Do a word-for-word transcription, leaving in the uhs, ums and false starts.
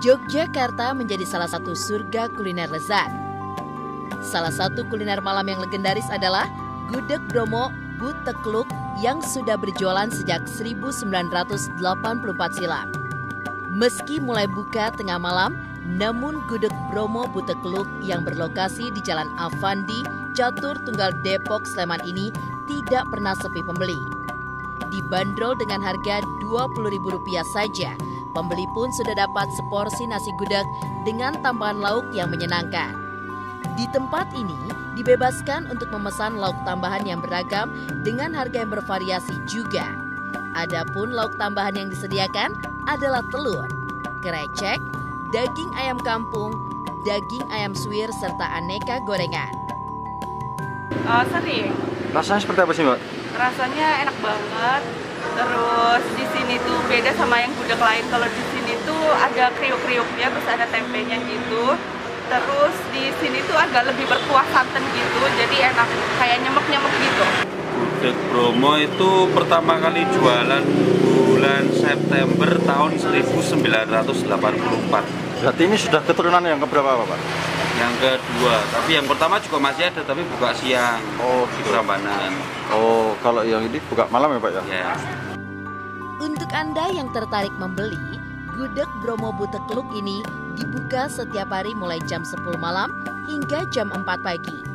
Yogyakarta menjadi salah satu surga kuliner lezat. Salah satu kuliner malam yang legendaris adalah Gudeg Bromo Butekluk yang sudah berjualan sejak seribu sembilan ratus delapan puluh empat silam. Meski mulai buka tengah malam, namun Gudeg Bromo Butekluk yang berlokasi di Jalan Avandi, Catur Tunggal Depok, Sleman ini tidak pernah sepi pembeli. Dibanderol dengan harga dua puluh ribu rupiah saja, pembeli pun sudah dapat seporsi nasi gudeg dengan tambahan lauk yang menyenangkan. Di tempat ini dibebaskan untuk memesan lauk tambahan yang beragam dengan harga yang bervariasi juga. Adapun lauk tambahan yang disediakan adalah telur, krecek, daging ayam kampung, daging ayam suwir, serta aneka gorengan. Uh, sering. Rasanya seperti apa sih, Mbak? Rasanya enak banget. Terus di sini tuh beda sama yang gudeg lain. Kalau di sini tuh ada kriuk-kriuknya, terus ada tempenya gitu. Terus di sini tuh agak lebih berkuah santan gitu, jadi enak, kayak nyemek-nyemek gitu. Gudeg Bromo itu pertama kali jualan bulan September tahun seribu sembilan ratus delapan puluh empat. Berarti ini sudah keturunan yang keberapa, Pak? Yang kedua, tapi yang pertama juga masih ada, tapi buka siang. Oh, gitu. Prambanan. Oh, kalau yang ini buka malam ya, Pak ya? Ya. Untuk Anda yang tertarik membeli, Gudeg Bromo Butekluk ini dibuka setiap hari mulai jam sepuluh malam hingga jam empat pagi.